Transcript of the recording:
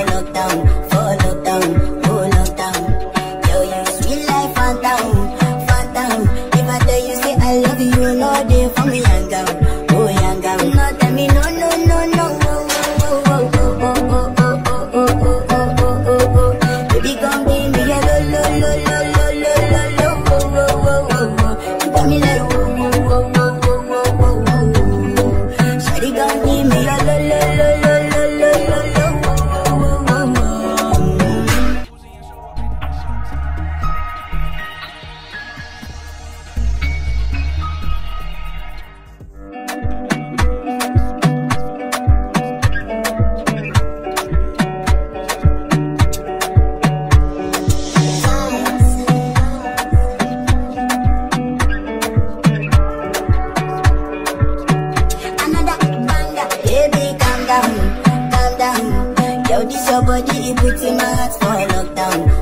lockdown, oh lockdown. Yo, you sweet life, phantom, phantom. If I tell you say I love you, you know they for me young girl, oh young girl. No tell me no, no, no, no, oh, oh, oh, oh, oh, oh, oh, oh, oh, oh, oh, oh, oh. Baby, come give me a lo, lo, lo, lo, lo, lo, lo, lo, oh, oh, oh, oh, oh. You got me like oh, oh, oh, oh, oh, oh, oh, oh. Shawty, come give me a lo, lo, lo, lo, lo, lo, lo, lo, oh, oh, oh, oh, oh. Another banger, baby, calm down, calm down. Yo, this your body, it puts in my heart for lockdown,